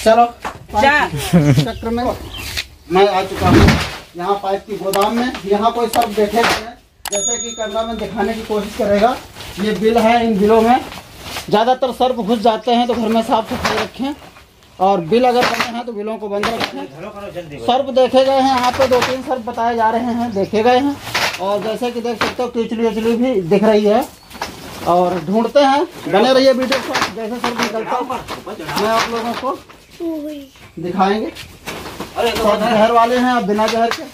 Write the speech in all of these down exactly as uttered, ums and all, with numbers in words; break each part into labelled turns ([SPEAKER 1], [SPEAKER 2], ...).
[SPEAKER 1] चलो चक्र में मैं आ चुका हूँ यहाँ पाइप की गोदाम में। यहाँ कोई सर्प देखे गए हैं, जैसे कि कैमरा में दिखाने की कोशिश करेगा। ये बिल है, इन बिलों में ज़्यादातर सर्प घुस जाते हैं, तो घर में साफ सफाई रखें। और बिल अगर बने हैं तो बिलों को बंद रखें। सर्प देखे गए हैं, यहाँ पे दो तीन सर्प बताए जा रहे हैं, देखे गए हैं। और जैसे कि देख सकते हो कीचड़ी उचड़ी भी दिख रही है और ढूंढते हैं। बने रहिए वीडियो पर, जैसे सर्प निकलता मैं आप लोगों को दिखाएंगे। सब जहर वाले हैं, अब बिना जहर के।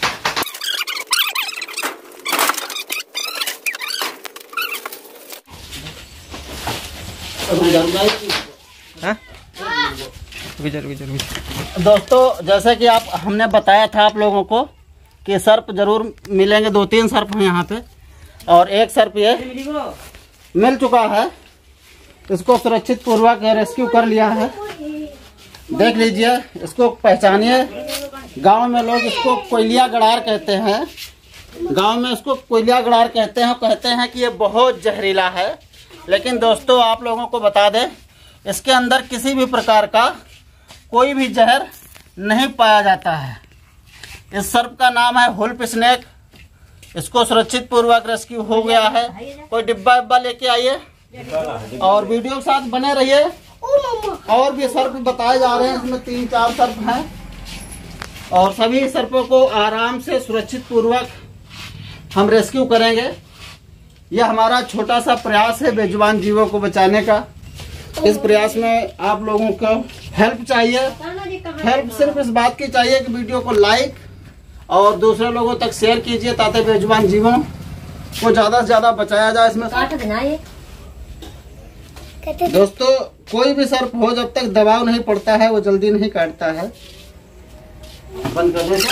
[SPEAKER 1] दोस्तों जैसे कि आप हमने बताया था आप लोगों को कि सर्प जरूर मिलेंगे। दो तीन सर्प हैं यहाँ पे और एक सर्प ये मिल चुका है। इसको सुरक्षित पूर्वक रेस्क्यू कर लिया है। देख लीजिए, इसको पहचानिए। गांव में लोग इसको कोयलिया गड़ार कहते हैं। गांव में इसको कोयलिया गड़ार कहते हैं। कहते हैं कि ये बहुत जहरीला है। लेकिन दोस्तों आप लोगों को बता दें, इसके अंदर किसी भी प्रकार का कोई भी जहर नहीं पाया जाता है। इस सर्प का नाम है हुल्प स्नेक। इसको सुरक्षित पूर्वक रेस्क्यू हो गया है। कोई डिब्बा डिब्बा लेके आइए और वीडियो के साथ बने रहिए। और भी सर्प बताए जा रहे हैं, इसमें तीन चार सर्प हैं और सभी सर्पों को आराम से सुरक्षित पूर्वक हम रेस्क्यू करेंगे। यह हमारा छोटा सा प्रयास है बेजुबान जीवों को बचाने का। इस प्रयास में आप लोगों को हेल्प चाहिए। हेल्प सिर्फ इस बात की चाहिए कि वीडियो को लाइक और दूसरे लोगों तक शेयर कीजिए, ताकि बेजुबान जीवों को ज्यादा से ज्यादा बचाया जाए। इसमें दोस्तों कोई भी सर्प हो, जब तक दबाव नहीं पड़ता है वो जल्दी नहीं काटता है। बंद कर दे।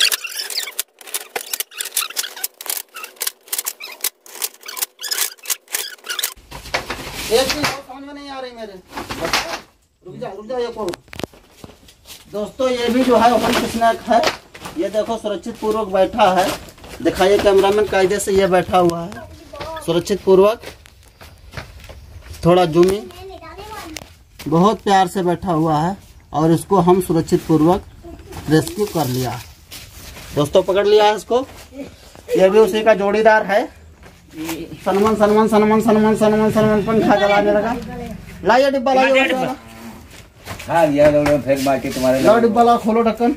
[SPEAKER 1] एक चीज समझ में नहीं आ रही मेरे, रुक जा रुक जा। ये कौन दोस्तों, ये भी जो है हुल्प स्नेक है। ये देखो सुरक्षित पूर्वक बैठा है। दिखाइए कैमरामैन, कायदे से ये बैठा हुआ है सुरक्षित पूर्वक। थोड़ा जूमिंग, बहुत प्यार से बैठा हुआ है और इसको हम सुरक्षित पूर्वक रेस्क्यू कर लिया। दोस्तों पकड़ लिया है इसको। ये भी उसी का जोड़ीदार है। सनमन सनमन सनमन सनमन सनमन सनमन पंखा जलाने लगा। लाइए डिब्बा, लाइए
[SPEAKER 2] हाँ यार फिर मार्केट तुम्हारे
[SPEAKER 1] लाओ डिब्बा, लाओ, खोलो ढक्कन।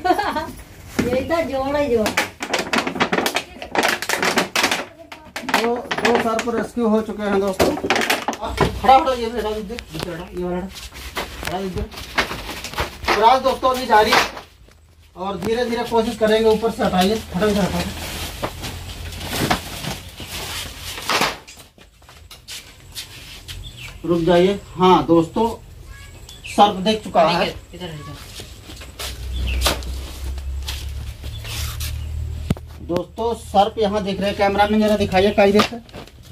[SPEAKER 1] दो दो सर्प रेस्क्यू हो चुके हैं दोस्तों। खड़ा खड़ा ये हटा दीजिए, ये वाला हटा दीजिए। प्रयास दोस्तों अभी जारी और धीरे धीरे कोशिश करेंगे। ऊपर से हटाइए, फटक से हटाइए। रुक जाइए। हाँ दोस्तों, सर्प देख चुका है। दोस्तों सर्प यहाँ दिख रहे हैं। कैमरा में जरा दिखाइए कायदे से।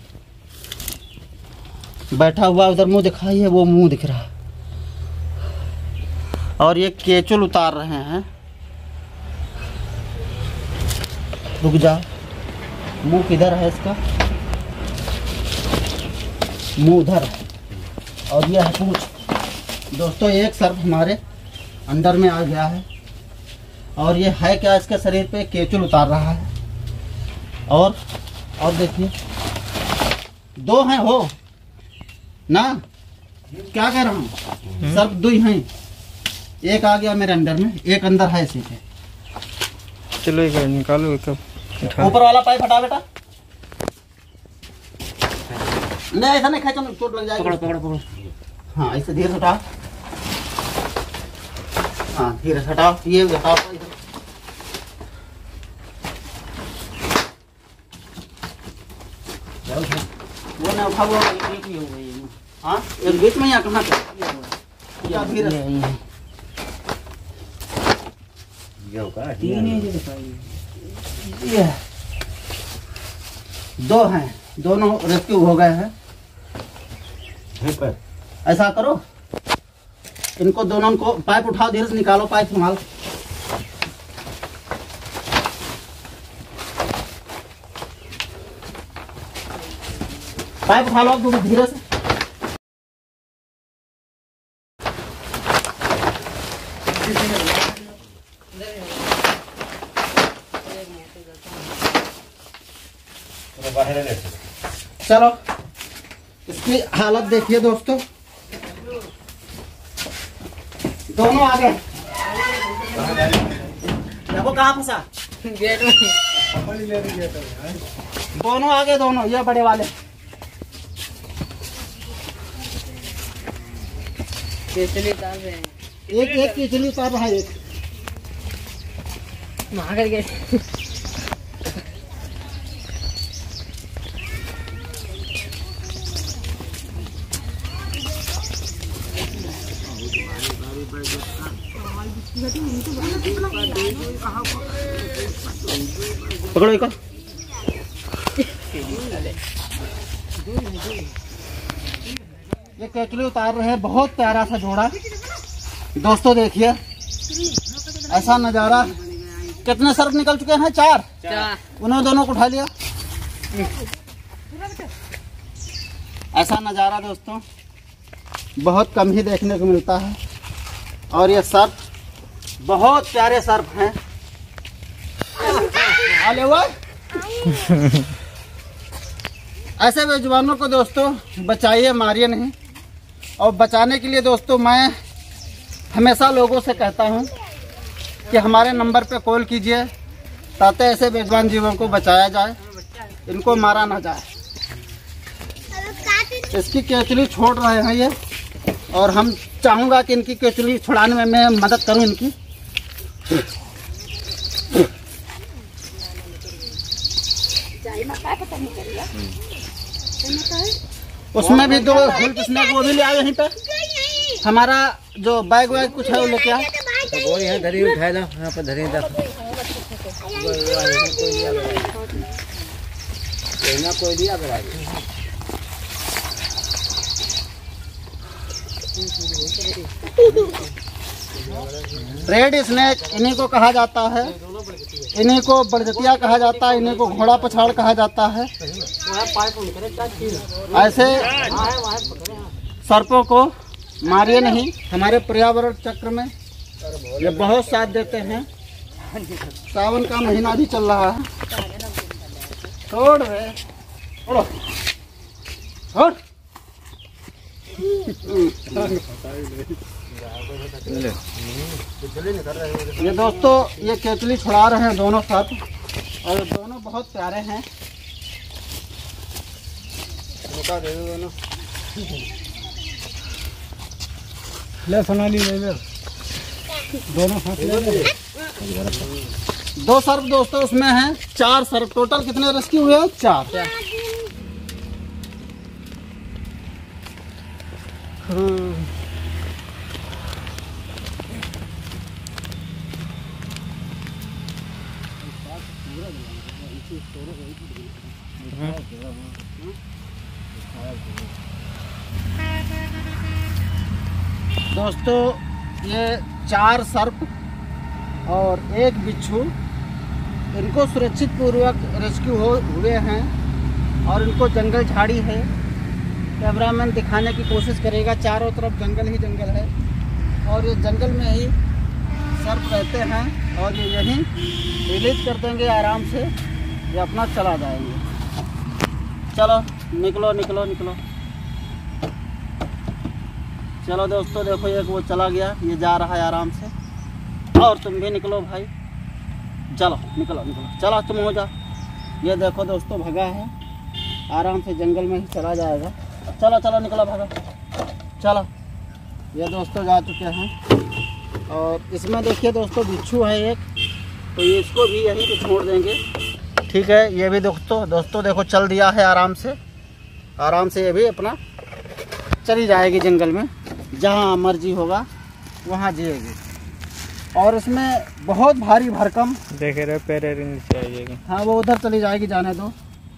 [SPEAKER 1] बैठा हुआ उधर मुंह दिखाइए, वो मुंह दिख रहा है। और ये केचुल उतार रहे हैं। रुक जा, मुंह किधर है इसका? मुंह उधर है और ये है पूंछ। दोस्तों एक सर्प हमारे अंदर में आ गया है और ये है क्या, इसके शरीर पे केचुल उतार रहा है। और और देखिए दो हैं हो ना, क्या कह रहा हूँ, सर्प दो ही हैं। एक आ गया मेरे अंदर में, एक अंदर है इसी पे।
[SPEAKER 3] चलो एक निकालो, एक
[SPEAKER 1] ऊपर वाला पाइप हटा बेटा। नहीं ऐसा नहीं खेचो, चोट लग जाएगी। पकड़ो पकड़ो पकड़ो। हाँ ऐसे धीरे से हटाओ। हाँ धीरे से हटाओ, ये हटाओ। वो नहीं उठा हुआ, एक ही हो गई। हाँ एक बीच में या कहाँ पे? या धीरे से। ये दो हैं, दोनों रेस्क्यू हो गए हैं। ऐसा करो, इनको दोनों को पाइप उठाओ, धीरे से निकालो, पाइप संभाल। पाइप उठा लो आप धीरे से। चलो इसकी हालत देखिए दोस्तों, दोनों आ गए। देखो कहाँ फंसा,
[SPEAKER 3] गेट में।
[SPEAKER 1] दोनों आ गए, दोनों ये बड़े वाले।
[SPEAKER 3] केचली उतार रहे हैं।
[SPEAKER 1] एक एक केचली उतार रहा है, एक
[SPEAKER 3] वहाँ करके
[SPEAKER 1] पकड़ो एक। ये केचली उतार रहे हैं, बहुत प्यारा सा जोड़ा दोस्तों। देखिए ऐसा नजारा। कितने सर्फ निकल चुके हैं? चार।
[SPEAKER 3] चार।
[SPEAKER 1] उन्होंने दोनों को उठा लिया। ऐसा नजारा दोस्तों बहुत कम ही देखने को मिलता है। और ये सर्फ बहुत प्यारे सर्फ हैं। आले हुआ ऐसे बेजुबानों को दोस्तों बचाइए, मारिए नहीं। और बचाने के लिए दोस्तों मैं हमेशा लोगों से कहता हूं कि हमारे नंबर पे कॉल कीजिए, ताकि ऐसे बेजुबान जीवों को बचाया जाए, इनको मारा ना जाए। इसकी केचली छोड़ रहे हैं ये, और हम चाहूँगा कि इनकी केचली छुड़ाने में मैं मदद करूँ इनकी। उसमें भी दो हेल्प स्नैक वो भी ले आए यहीं पे। हमारा जो बैग वैग कुछ है वो लेके आए।
[SPEAKER 2] तो वो यहाँ धरी उठाए दो, यहाँ पर धरी दो। कोई दिया करा
[SPEAKER 1] रेड स्नैक इन्हीं को कहा जाता है, इन्हीं को बड़जतिया कहा जाता है, इन्हीं को घोड़ा पछाड़ कहा जाता है। ऐसे सर्पों को मारिए नहीं। हमारे पर्यावरण चक्र में ये बहुत साथ देते हैं। सावन का महीना भी चल रहा है। छोड़ रहे छोड़ो छोड़। ये दोस्तों ये केचली छुड़ा रहे हैं दोनों साथ, और दोनों बहुत प्यारे हैं। दे दो दोनों। ले सोनाली ले ले दोनों साथ ले ले। दो सर्फ दोस्तों उसमें हैं, चार सर्फ। टोटल कितने रेस्क्यू हुए हैं? चार। दोस्तों ये चार सर्प और एक बिच्छू, इनको सुरक्षित पूर्वक रेस्क्यू हो हुए हैं। और इनको जंगल झाड़ी है, कैमरामैन दिखाने की कोशिश करेगा। चारों तरफ जंगल ही जंगल है, और ये जंगल में ही सर्प रहते हैं। और ये यहीं रिलीज कर देंगे आराम से, ये अपना चला जाएंगे। चलो निकलो निकलो निकलो। चलो दोस्तों देखो एक वो चला गया, ये जा रहा है आराम से। और तुम भी निकलो भाई, चलो निकलो निकलो। चलो तुम हो जा। ये देखो दोस्तों भगा है, आराम से जंगल में ही चला जाएगा। चलो चलो निकलो भागा। चलो ये दोस्तों जा चुके हैं। और इसमें देखिए दोस्तों बिच्छू है एक, तो ये इसको भी यहीं पे छोड़ देंगे। ठीक है, ये भी दोस्तों दोस्तों देखो चल दिया है आराम से। आराम से ये भी अपना चली जाएगी जंगल में, जहाँ मर्जी होगा वहाँ जिएगी। और इसमें बहुत भारी भरकम
[SPEAKER 3] देख रहे पैरे नीचे आइएगी।
[SPEAKER 1] हाँ वो उधर चली जाएगी, जाने दो।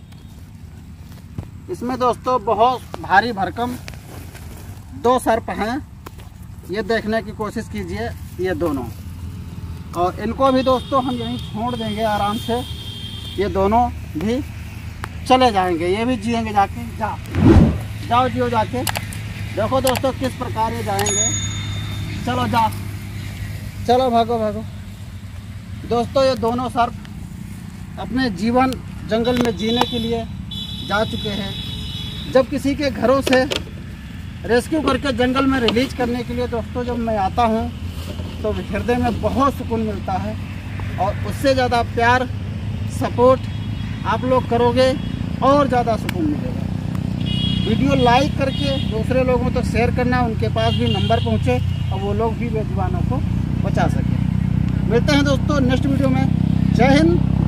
[SPEAKER 1] इसमें दोस्तों बहुत भारी भरकम दो सर्प हैं, ये देखने की कोशिश कीजिए ये दोनों। और इनको भी दोस्तों हम यहीं छोड़ देंगे आराम से, ये दोनों भी चले जाएंगे, ये भी जिएंगे जाके। जाओ जाओ जियो जाके। देखो दोस्तों किस प्रकार ये जाएंगे। चलो जाओ चलो भागो भागो। दोस्तों ये दोनों सर्प अपने जीवन जंगल में जीने के लिए जा चुके हैं। जब किसी के घरों से रेस्क्यू करके जंगल में रिलीज करने के लिए दोस्तों जब मैं आता हूँ तो हृदय में बहुत सुकून मिलता है, और उससे ज़्यादा प्यार सपोर्ट आप लोग करोगे और ज़्यादा सुकून मिलेगा। वीडियो लाइक करके दूसरे लोगों तक शेयर करना, उनके पास भी नंबर पहुँचे और वो लोग भी बेजुबानों को बचा सकें। मिलते हैं दोस्तों नेक्स्ट वीडियो में। जय हिंद।